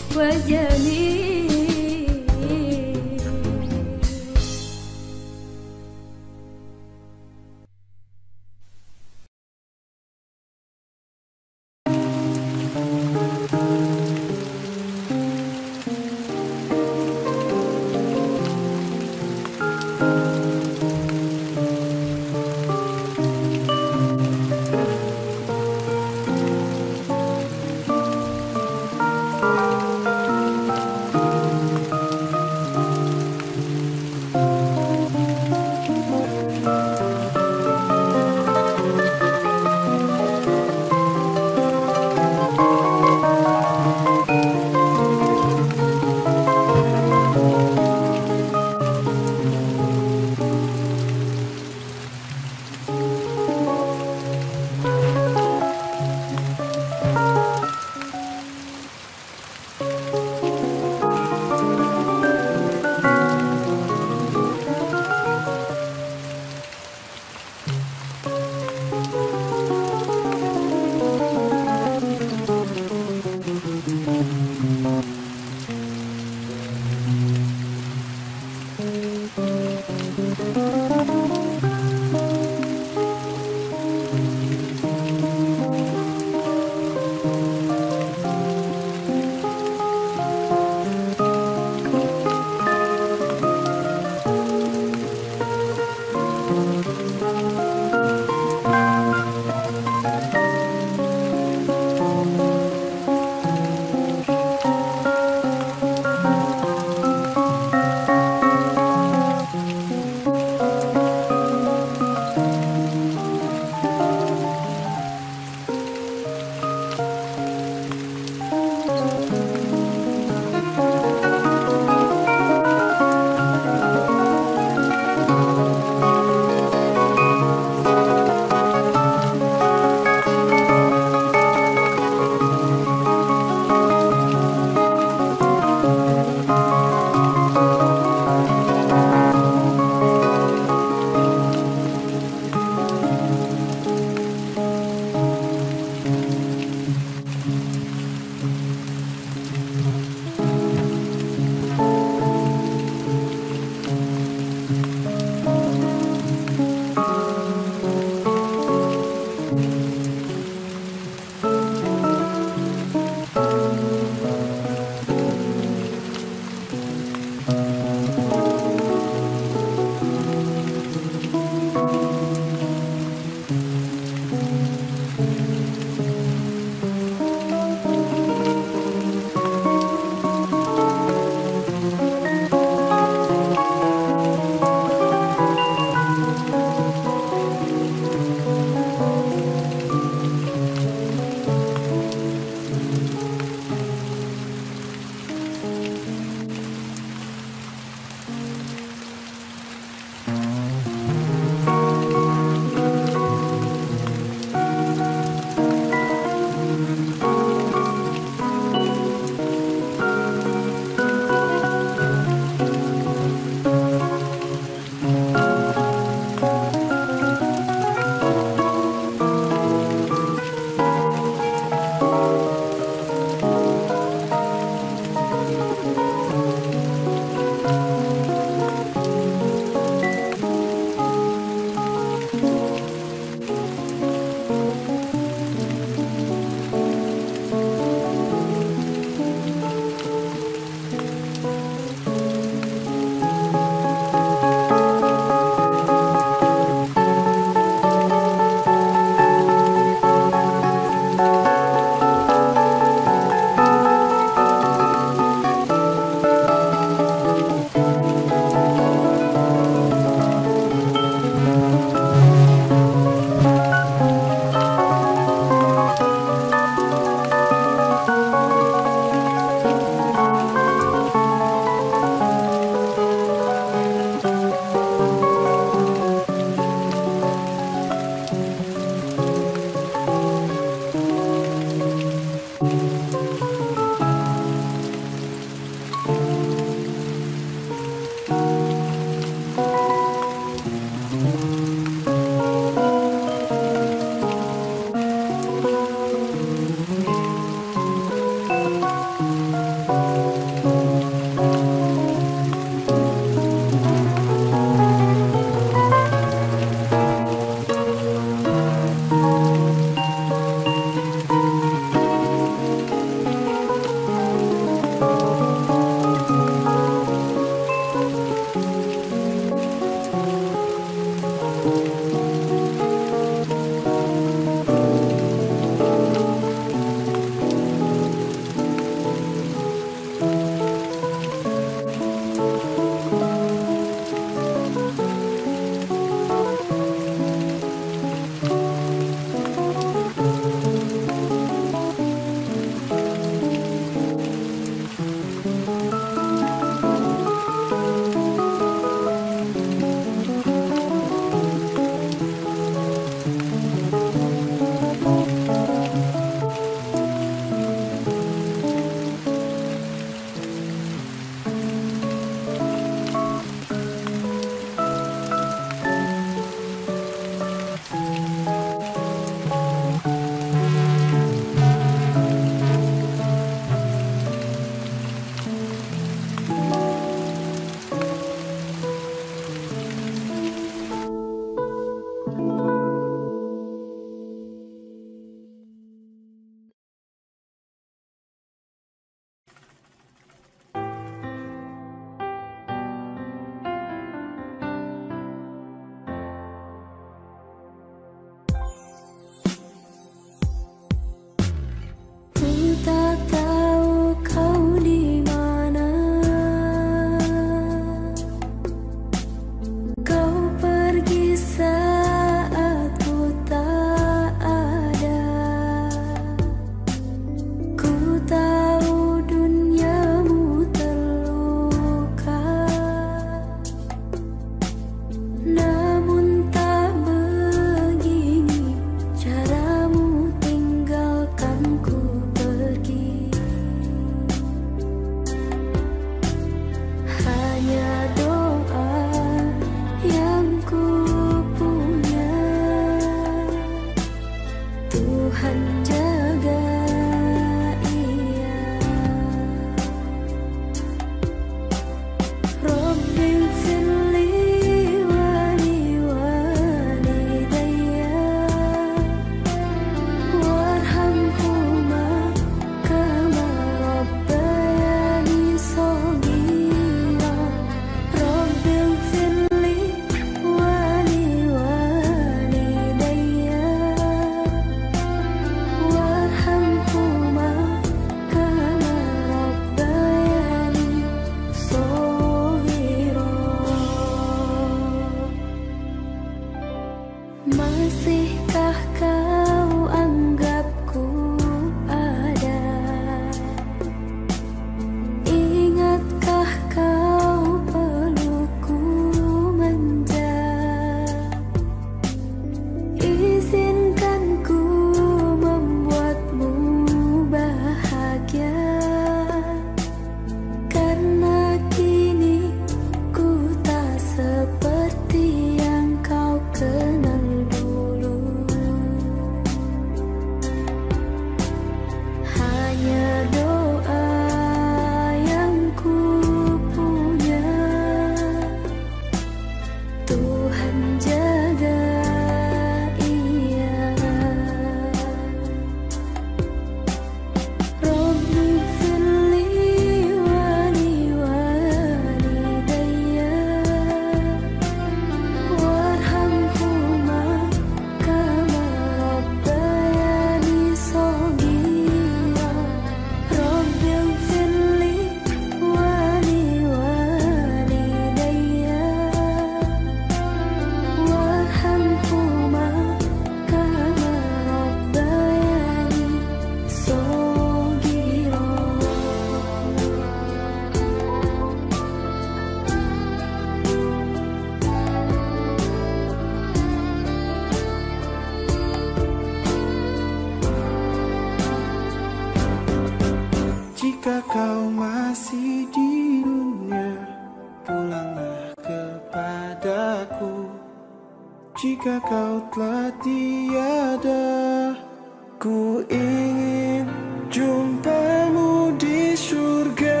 Jika kau masih di dunia, pulanglah kepadaku. Jika kau telah tiada, ku ingin jumpamu di surga.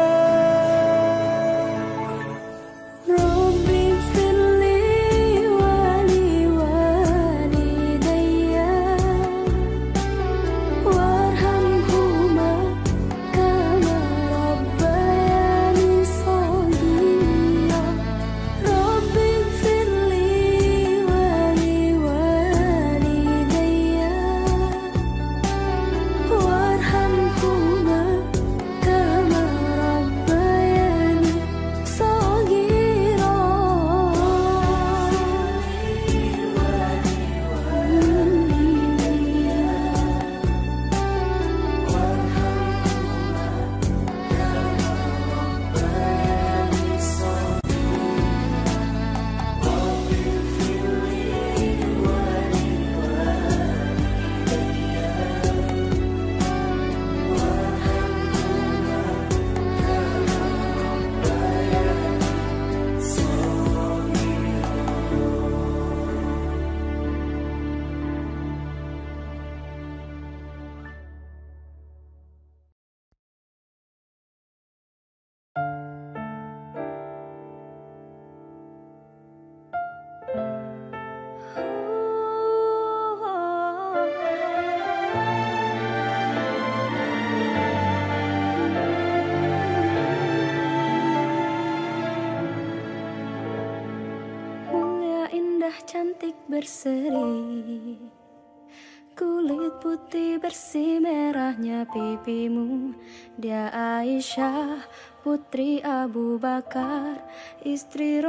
Cantik berseri, kulit putih bersih merahnya pipimu. Dia Aisyah, putri Abu Bakar, istri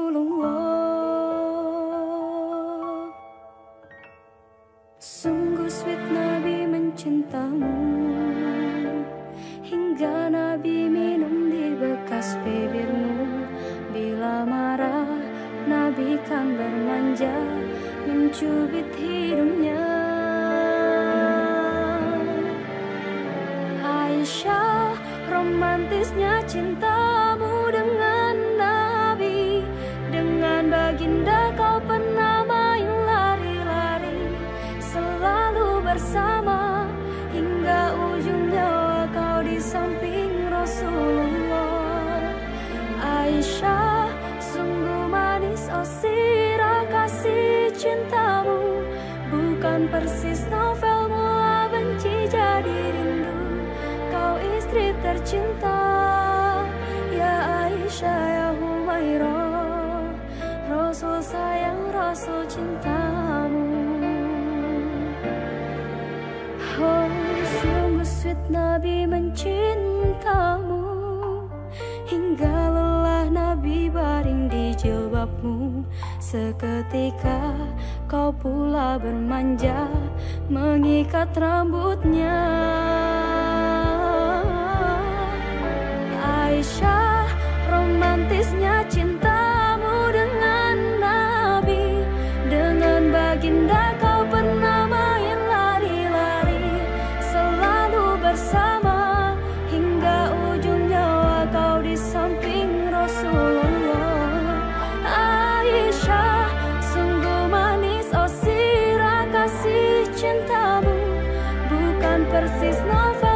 Rasulullah. Sungguh sweet Nabi mencintamu, hingga Nabi minum di bekas bibirmu. Bila marah Nabi kan bermanja, mencubit hidungnya. Aisyah, romantisnya cintamu dengan Nabi. Dengan baginda kau pernah main lari-lari, selalu bersama hingga ujung nyawa kau di samping Rasulullah. Aisyah, sungguh manis oh sirah kasih cintamu, bukan persis novel mula benci jadi rindu. Kau istri tercinta, ya Aisyah ya Humairah, Rasul sayang Rasul cintamu. Oh sungguh sweet Nabi mencintamu, hingga lelah Nabi baring di jilbabmu. Seketika kau pula bermanja, mengikat rambutnya. Aisyah, romantisnya cintamu dengan Nabi. Dengan baginda kau pernah main lari-lari, selalu bersama hingga ujung nyawa kau di samping Rasulullah. Aisyah, sungguh manis oh sirah kasih cintamu, bukan persis novel